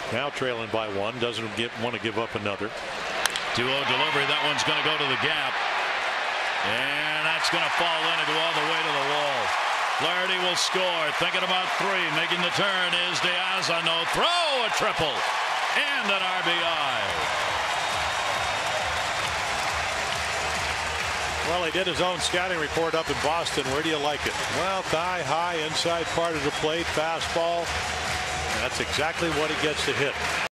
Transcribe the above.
Now trailing by 1, doesn't want to give up another. 2-0 delivery. That one's going to go to the gap. And that's going to fall in and go all the way to the wall. Flaherty will score. Thinking about 3. Making the turn is De Aza. No throw. A triple. And an RBI. Well, he did his own scouting report up in Boston. Where do you like it? Well, thigh high, inside part of the plate, fastball. That's exactly what he gets to hit.